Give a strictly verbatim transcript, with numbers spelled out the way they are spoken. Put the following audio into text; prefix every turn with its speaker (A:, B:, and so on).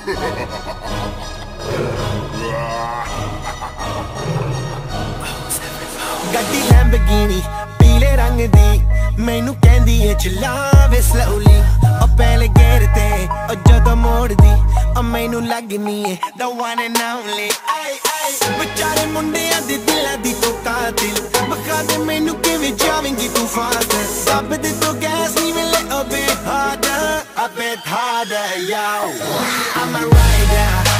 A: ਗੱਡੀ ਲੈਂਬਰਗਿਨੀ ਪੀਲੇ ਰੰਗ ਦੀ ਮੈਨੂੰ ਕਹਿੰਦੀ ਏ ਚਲਾਵੇ ਸਲੋਲੀ ਉਹ ਪਹਿਲੇ ਗੇਰ ਤੇ ਉਹ ਜਦੋਂ ਮੋੜਦੀ ਉਹ ਮੈਨੂੰ ਲੱਗਨੀ ਏ the one and only ਆਏ ਆਏ ਵਿਚਾਰੇ ਮੁੰਡਿਆਂ ਦੇ ਦਿਲਾਂ ਦੀ ਤੂੰ ਕਾਤਿਲ ਬਖਾ ਦੇ ਮੈਨੂੰ ਕਿਵੇਂ ਜਾਵੇਂਗੀ ਤੂੰ ਫਾਸਟ ਦੱਬ ਦੇ ਤੂੰ ਗੈਸ ਨਹੀਂ ਮਿਲੇ ਅਬੇ harder a bit harder yo I'm a rider